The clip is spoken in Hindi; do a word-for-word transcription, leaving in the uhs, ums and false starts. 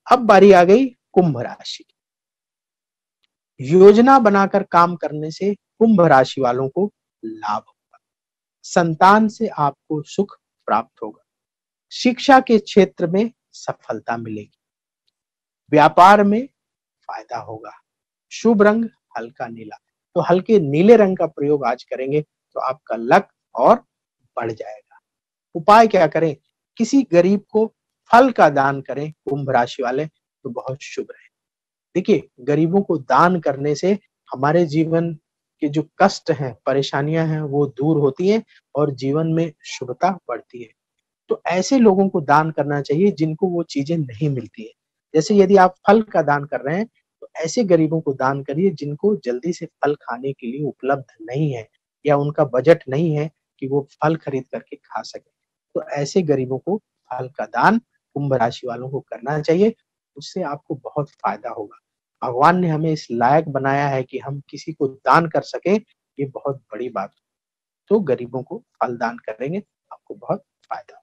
अब बारी आ गई कुंभ राशि की। योजना बनाकर काम करने से कुंभ राशि वालों को लाभ होगा। संतान से आपको सुख प्राप्त होगा। शिक्षा के क्षेत्र में सफलता मिलेगी। व्यापार में फायदा होगा। शुभ रंग हल्का नीला, तो हल्के नीले रंग का प्रयोग आज करेंगे तो आपका लक और बढ़ जाएगा। उपाय क्या करें? किसी गरीब को फल का दान करें कुंभ राशि वाले, तो बहुत शुभ है। देखिए, गरीबों को दान करने से हमारे जीवन के जो कष्ट हैं, परेशानियां हैं, वो दूर होती हैं और जीवन में शुभता बढ़ती है। तो ऐसे लोगों को दान करना चाहिए जिनको वो चीजें नहीं मिलती है। जैसे यदि आप फल का दान कर रहे हैं, तो ऐसे गरीबों को दान करिए जिनको जल्दी से फल खाने के लिए उपलब्ध नहीं है या उनका बजट नहीं है कि वो फल खरीद करके खा सके। तो ऐसे गरीबों को फल का दान कुंभ राशि वालों को करना चाहिए। उससे आपको बहुत फायदा होगा। भगवान ने हमें इस लायक बनाया है कि हम किसी को दान कर सके, ये बहुत बड़ी बात है। तो गरीबों को फल दान करेंगे, आपको बहुत फायदा।